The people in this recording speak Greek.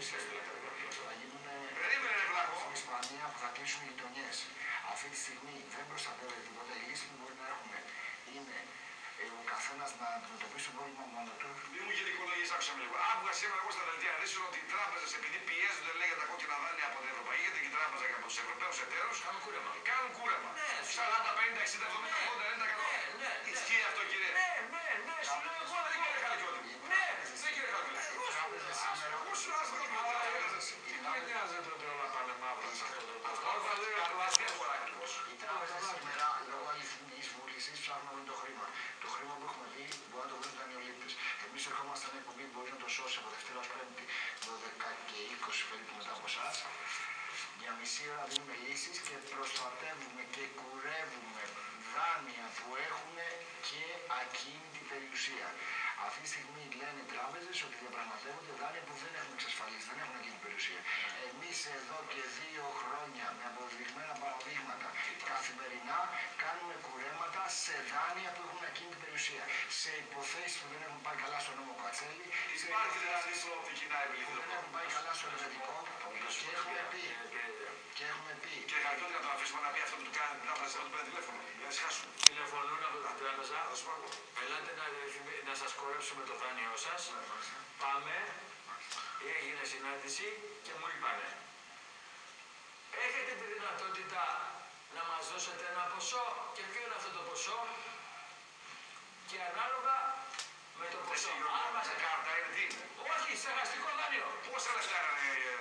θα γίνουν στην Ισπανία που θα κλείσουν οι γειτονιές. Αυτή τη στιγμή δεν προστατεύεται τίποτα. Η λύση που μπορεί να έχουμε είναι ο καθένας να αντιμετωπίσει το πρόβλημα μόνο του. Μη μου γενικολογείς, άκουσα με λίγο. Άκουγα σήμερα εγώ στα δελτία ειδήσεων ότι οι τράπεζες, επειδή πιέζονται λέει για τα κόκκινα δάνεια από την Ευρωπαϊκή Κεντρική Τράπεζα και από τους Ευρωπαίους εταίρους, κάνουν κούρεμα. Κάνουν κούρεμα. 40, 50, 60, 70, 80, 90%. Ισχύει αυτό, κύριε? Ναι, σου λέω εγώ δεν κύριε Χαλκιώτη. Ναι, δεν κύριε Χαλκιώτη. Εγώ σου λέω άσχολο με τα τράπεζες. δεν νοιάζεται ότι όλα πάνε μαύρα σε αυτό το Αυτό θα λέει ο τελευταία φορά ακριβώς. Οι τράπεζες σήμερα λόγω αληθινής βούλησης ψάχνουν το χρήμα. Το χρήμα που έχουμε δει μπορεί να το βρουν τα νεολήπτες. Εμείς ερχόμαστε ένα εκπομπή που μπορεί να το σώσει από Δευτέρα ως Πέμπτη, 12 και 20 περίπου μετά από εσάς. Για μισή ώρα δίνουμε λύσεις και προστατεύουμε και κουρεύουμε δάνεια που έχουν και ακίνητη περιουσία. Αυτή τη στιγμή λένε οι τράπεζες ότι διαπραγματεύονται δάνεια που δεν έχουν εξασφαλίσει, δεν έχουν ακίνητη περιουσία. Εμείς εδώ και 2 χρόνια με αποδεδειγμένα παραδείγματα καθημερινά κάνουμε κουρέματα σε δάνεια που έχουν ακίνητη περιουσία. Σε υποθέσεις που δεν έχουν πάει καλά στο νόμο Κατσέλη. Υπάρχει δηλαδή προοπτική να επιληθεί το πρόβλημα. Δεν έχουν πάει καλά στο ελβετικό και έχουμε πει. Και Χαλκιώτη, να τον αφήσουμε να πει αυτό που του κάνει την τράπεζα, να του παίρνει τηλέφωνο. Για να ησυχάσουν. Τηλεφωνούν από την τράπεζα. Ελάτε να σας κορέψουμε το δάνειό σας. Πάμε. Έγινε συνάντηση και μου είπανε. Έχετε τη δυνατότητα να μας δώσετε ένα ποσό και ποιο είναι αυτό το ποσό και ανάλογα με το ποσό. Αν μας κάρτα είναι τι είναι? Όχι, στεγαστικό δάνειο. Πόσα λεφτά είναι